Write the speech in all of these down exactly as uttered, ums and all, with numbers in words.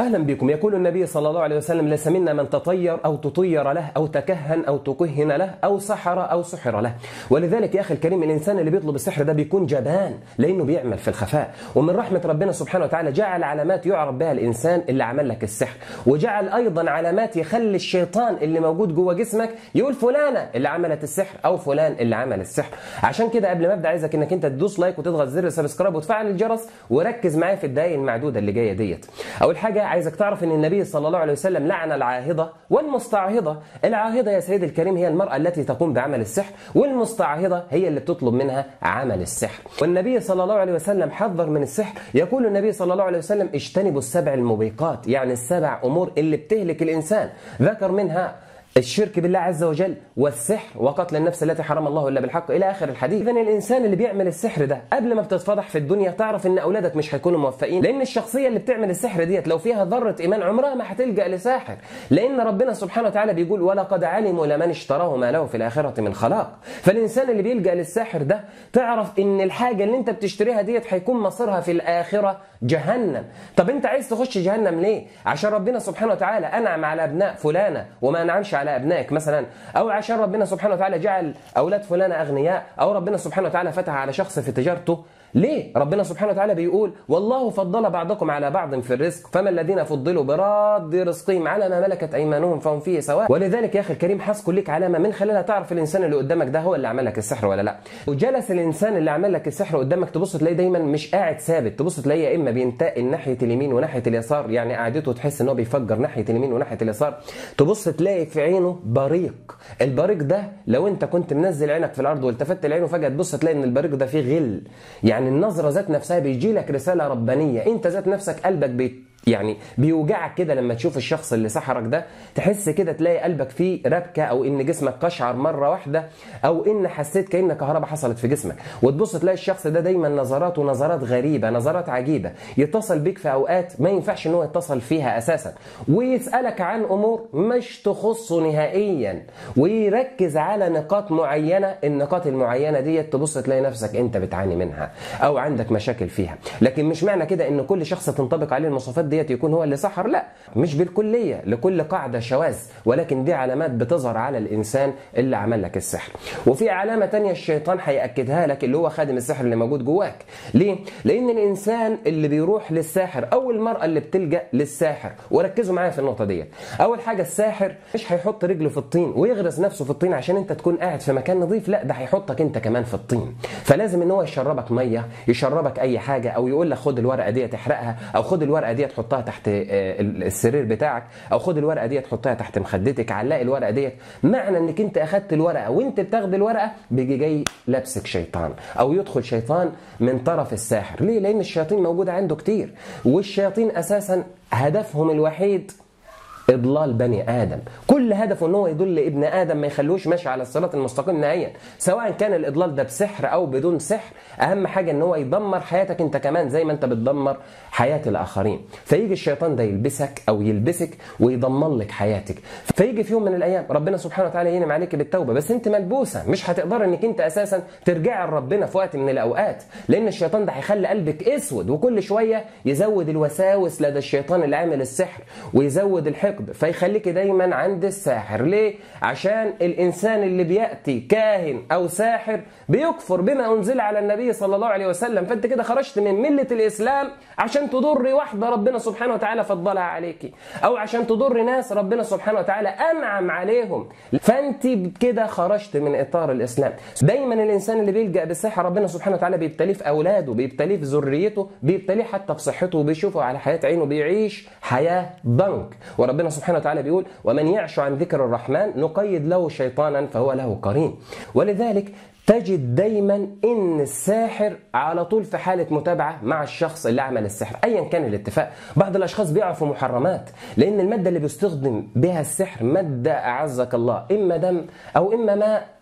أهلا بكم. يقول النبي صلى الله عليه وسلم: ليس منا من تطير أو تطير له أو تكهن أو تكهن له أو سحر أو سحر له. ولذلك يا أخي الكريم، الإنسان اللي بيطلب السحر ده بيكون جبان، لأنه بيعمل في الخفاء. ومن رحمة ربنا سبحانه وتعالى جعل علامات يعرف بها الإنسان اللي عمل لك السحر، وجعل أيضا علامات يخلي الشيطان اللي موجود جوه جسمك يقول فلانة اللي عملت السحر أو فلان اللي عمل السحر. عشان كده قبل ما أبدأ عايزك إنك أنت تدوس لايك وتضغط زر سبسكرايب وتفعل الجرس، وركز معايا في الدقايق المعدودة اللي جاية ديت. أول حاجة عايزك تعرف ان النبي صلى الله عليه وسلم لعن العاهضة والمستعهضة. العاهضة يا سيدي الكريم هي المرأة التي تقوم بعمل السحر، والمستعهضة هي اللي بتطلب منها عمل السحر. والنبي صلى الله عليه وسلم حذر من السحر. يقول النبي صلى الله عليه وسلم: اجتنبوا السبع الموبقات، يعني السبع امور اللي بتهلك الانسان، ذكر منها الشرك بالله عز وجل والسحر وقتل النفس التي حرم الله الا بالحق الى اخر الحديث. اذا الانسان اللي بيعمل السحر ده قبل ما بتتفضح في الدنيا تعرف ان اولادك مش هيكونوا موفقين، لان الشخصيه اللي بتعمل السحر ديت لو فيها ذره ايمان عمرها ما هتلجا لساحر، لان ربنا سبحانه وتعالى بيقول: ولقد علموا لمن اشتراه ما له في الاخره من خلاق. فالانسان اللي بيلجا للساحر ده تعرف ان الحاجه اللي انت بتشتريها ديت هيكون مصيرها في الاخره جهنم. طب انت عايز تخش جهنم ليه؟ عشان ربنا سبحانه وتعالى انعم على ابناء فلانه وما انعمش على ابنائك مثلا، او عشان ربنا سبحانه وتعالى جعل اولاد فلانه اغنياء، او ربنا سبحانه وتعالى فتح على شخص في تجارته. ليه؟ ربنا سبحانه وتعالى بيقول: والله فضل بعضكم على بعض في الرزق فما الذين فضلوا براد رزقهم على ما ملكت ايمانهم فهم فيه سواء. ولذلك يا اخي الكريم حاسكل لك علامه من خلالها تعرف الانسان اللي قدامك ده هو اللي عمل لك السحر ولا لا. وجلس الانسان اللي عمل لك السحر قدامك تبص تلاقيه دايما مش قاعد ثابت، تبص تلاقيه يا اما بينتقل ناحيه اليمين وناحيه اليسار، يعني قعدته تحس ان هو بيفجر ناحيه اليمين وناحيه اليسار. تبص تلاقي في عينه بريق، البريق ده لو انت كنت منزل عينك في الارض والتفت لعينه فجاه تبص تلاقي ان البريق ده فيه غل، يعني النظره ذات نفسها بيجي لك رساله ربانيه، انت ذات نفسك قلبك بي يعني بيوجعك كده لما تشوف الشخص اللي سحرك ده، تحس كده تلاقي قلبك فيه ربكه، او ان جسمك قشعر مره واحده، او ان حسيت كأن كهرباء حصلت في جسمك. وتبص تلاقي الشخص ده دايما نظراته نظرات غريبه، نظرات عجيبه، يتصل بيك في اوقات ما ينفعش ان هو يتصل فيها اساسا، ويسالك عن امور مش تخصه نهائيا، ويركز على نقاط معينه، النقاط المعينه ديت تبص تلاقي نفسك انت بتعاني منها او عندك مشاكل فيها. لكن مش معنى كده ان كل شخص تنطبق عليه المواصفات دي يكون هو اللي سحر، لا، مش بالكلية، لكل قاعدة شواذ، ولكن دي علامات بتظهر على الإنسان اللي عمل لك السحر. وفي علامة تانية الشيطان هيأكدها لك اللي هو خادم السحر اللي موجود جواك. ليه؟ لأن الإنسان اللي بيروح للساحر أو المرأة اللي بتلجأ للساحر، وركزوا معايا في النقطة دي، أول حاجة الساحر مش هيحط رجله في الطين ويغرس نفسه في الطين عشان أنت تكون قاعد في مكان نظيف، لا، ده هيحطك أنت كمان في الطين. فلازم إن هو يشربك مية، يشربك أي حاجة، أو يقول لك خد الورقة دي تحرقها، أو خد الورقة دي تحطها تحت السرير بتاعك، او خد الورقه دي تحطها تحت مخدتك، علق الورقه دي. معنى انك انت اخدت الورقه وانت بتاخد الورقه بيجي جاي لابسك شيطان، او يدخل شيطان من طرف الساحر. ليه؟ لان الشياطين موجوده عنده كتير، والشياطين اساسا هدفهم الوحيد إضلال بني آدم، كل هدفه ان هو يضل ابن آدم، ما يخلوش ماشي على الصراط المستقيم نهائيا، سواء كان الإضلال ده بسحر أو بدون سحر. أهم حاجة ان هو يدمر حياتك أنت كمان زي ما أنت بتدمر حياة الآخرين. فيجي الشيطان ده يلبسك أو يلبسك ويدمر لك حياتك، فيجي في يوم من الأيام ربنا سبحانه وتعالى ينعم عليك بالتوبة، بس أنت ملبوسة، مش هتقدر انك أنت أساسا ترجع لربنا في وقت من الأوقات، لأن الشيطان ده هيخلي قلبك أسود، وكل شوية يزود الوساوس لدى الشيطان اللي عامل السحر، ويزود الحقد، فيخليك دايما عند الساحر. ليه؟ عشان الإنسان اللي بيأتي كاهن أو ساحر بيكفر بما أنزل على النبي صلى الله عليه وسلم، فأنت كده خرجت من ملة الإسلام عشان تضر واحدة ربنا سبحانه وتعالى فضلها عليك، أو عشان تضر ناس ربنا سبحانه وتعالى أنعم عليهم، فأنت كده خرجت من إطار الإسلام. دايما الإنسان اللي بيلجأ بالسحر ربنا سبحانه وتعالى بيبتليه في أولاده، بيبتليه في ذريته، بيبتليه حتى في صحته، وبيشوفه على حياة عينه بيعيش حياة ضنك. وربنا سبحانه وتعالى بيقول: ومن يعش عن ذكر الرحمن نقيد له شيطانا فهو له قرين. ولذلك تجد دايما ان الساحر على طول في حالة متابعة مع الشخص اللي عمل السحر ايا كان الاتفاق. بعض الاشخاص بيقعوا في محرمات لان المادة اللي بيستخدم بها السحر مادة اعزك الله اما دم او اما ماء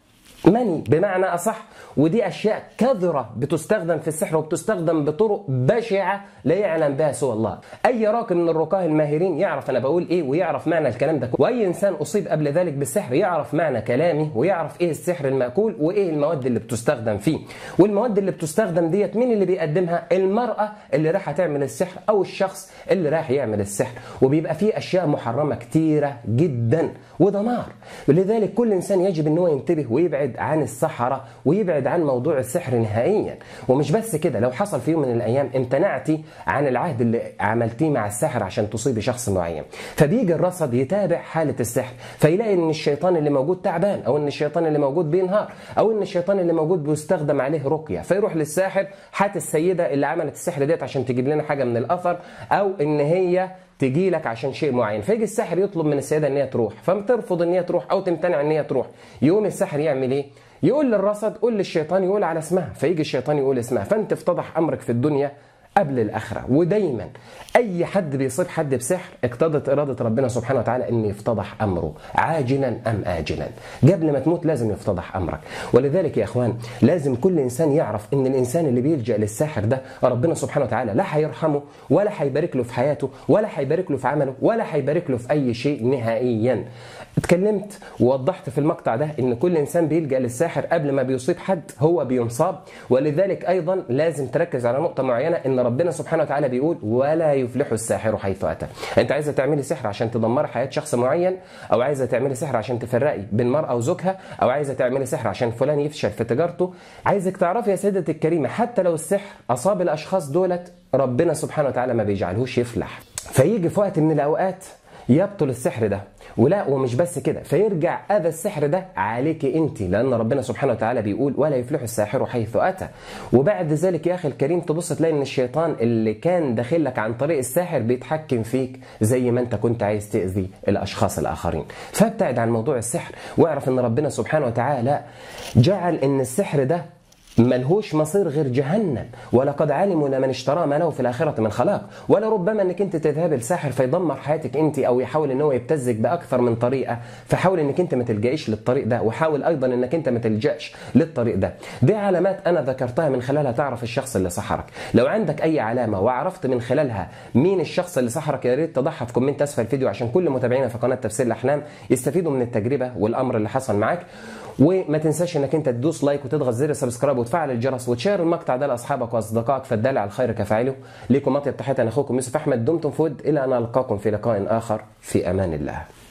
مني بمعنى أصح. ودي أشياء كثرة بتستخدم في السحر وبتستخدم بطرق بشعة لا يعلم بها سوى الله. أي راقي من الرقاه الماهرين يعرف أنا بقول إيه ويعرف معنى الكلام ده، وأي إنسان أصيب قبل ذلك بالسحر يعرف معنى كلامي ويعرف إيه السحر المأكول وإيه المواد اللي بتستخدم فيه. والمواد اللي بتستخدم ديت مين اللي بيقدمها؟ المرأة اللي راح تعمل السحر أو الشخص اللي راح يعمل السحر. وبيبقى فيه أشياء محرمة كتيرة جدا وده نار. لذلك كل إنسان يجب أن هو ينتبه ويبعد عن السحرة ويبعد عن موضوع السحر نهائيا. ومش بس كده، لو حصل في يوم من الأيام امتنعتي عن العهد اللي عملتيه مع الساحر عشان تصيبي شخص معين، فبيجي الرصد يتابع حالة السحر فيلاقي ان الشيطان اللي موجود تعبان، او ان الشيطان اللي موجود بينهار، او ان الشيطان اللي موجود بيستخدم عليه رقية، فيروح للساحر هات السيدة اللي عملت السحر ديت عشان تجيب لنا حاجة من الأثر، او ان هي تجي لك عشان شيء معين. فيجي الساحر يطلب من السيدة ان هي تروح، فبترفض ان هي تروح او تمتنع ان هي تروح. يقوم الساحر يعمل ايه؟ يقول للرصد قول للشيطان يقول على اسمها، فيجي الشيطان يقول اسمها، فانت افتضح امرك في الدنيا قبل الآخرة. ودايما أي حد بيصيب حد بسحر اقتضت إرادة ربنا سبحانه وتعالى أن يفتضح أمره عاجلا أم آجلا. قبل ما تموت لازم يفتضح أمرك. ولذلك يا أخوان لازم كل إنسان يعرف أن الإنسان اللي بيلجأ للساحر ده ربنا سبحانه وتعالى لا هيرحمه ولا هيبارك له في حياته ولا هيبارك له في عمله ولا هيبارك له في أي شيء نهائيا. اتكلمت ووضحت في المقطع ده ان كل انسان بيلجأ للساحر قبل ما بيصيب حد هو بينصاب. ولذلك ايضا لازم تركز على نقطة معينة، ان ربنا سبحانه وتعالى بيقول ولا يفلح الساحر حيث اتى. انت عايزة تعملي سحر عشان تدمر حياة شخص معين، او عايزة تعملي سحر عشان تفرقي بين مرأة وزوجها، او عايزة تعملي سحر عشان فلان يفشل في تجارته، عايزك تعرفي يا سيدتي الكريمة حتى لو السحر اصاب الاشخاص دولت ربنا سبحانه وتعالى ما بيجعلهوش يفلح. فيجي في وقت من الاوقات يبطل السحر ده، ولا ومش بس كده، فيرجع اذى السحر ده عليك انت، لان ربنا سبحانه وتعالى بيقول ولا يفلح الساحر حيث اتى. وبعد ذلك يا اخي الكريم تبص تلاقي ان الشيطان اللي كان داخل لك عن طريق الساحر بيتحكم فيك زي ما انت كنت عايز تاذي الاشخاص الاخرين. فابتعد عن موضوع السحر واعرف ان ربنا سبحانه وتعالى جعل ان السحر ده ملهوش مصير غير جهنم، ولقد علموا لمن اشترى ما له في الآخرة من خلاق. ولربما انك انت تذهب الساحر فيدمر حياتك انت، او يحاول ان هو يبتزك باكثر من طريقة، فحاول انك انت ما تلجئيش للطريق ده، وحاول ايضا انك انت ما تلجأش للطريق ده. دي علامات انا ذكرتها من خلالها تعرف الشخص اللي سحرك. لو عندك اي علامة وعرفت من خلالها مين الشخص اللي سحرك يا ريت تضعها في كومنت اسفل الفيديو عشان كل متابعينا في قناة تفسير الاحلام يستفيدوا من التجربة والامر اللي حصل معاك. وما تنساش انك انت تدوس لايك وتضغط زر سبسكرايب وتفعل الجرس وتشير المقطع ده لاصحابك واصدقائك، فالدال على الخير كفاعله. ليكم اطيب تحية، انا اخوكم يوسف احمد، دمتم في ود، الى ان القاكم في لقاء اخر، في امان الله.